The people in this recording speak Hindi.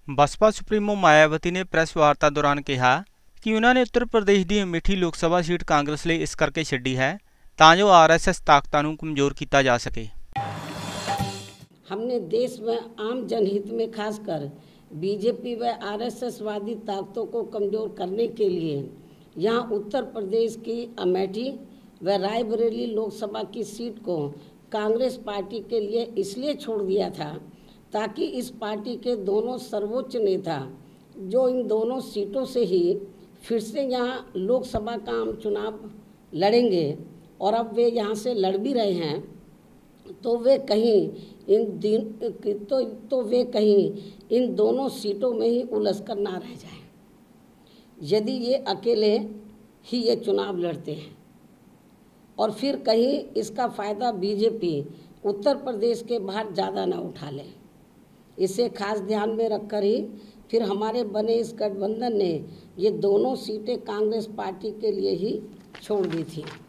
बसपा सुप्रीमो मायावती ने प्रेस वार्ता दौरान कहा कि उन्होंने उत्तर प्रदेश की मिठी लोक सभा सीट कांग्रेस लिए इस करके छड्डी है तां जो RSS ताकतां नूं कमजोर किया जा सके। हमने देश में आम जनहित में खासकर बीजेपी व RSS वादी ताकतों को कमजोर करने के लिए यहाँ उत्तर प्रदेश की अमेठी व रायबरेली लोकसभा की सीट को कांग्रेस पार्टी के लिए इसलिए छोड़ दिया था ताकि इस पार्टी के दोनों सर्वोच्च नेता जो इन दोनों सीटों से ही फिर से यहाँ लोकसभा का आम चुनाव लड़ेंगे और अब वे यहाँ से लड़ भी रहे हैं तो वे कहीं इन दोनों सीटों में ही उलझ कर ना रह जाएं। यदि ये अकेले ही ये चुनाव लड़ते हैं और फिर कहीं इसका फ़ायदा बीजेपी उत्तर प्रदेश के बाहर ज़्यादा ना उठा ले, इसे खास ध्यान में रखकर ही फिर हमारे बने इस गठबंधन ने ये दोनों सीटें कांग्रेस पार्टी के लिए ही छोड़ दी थी।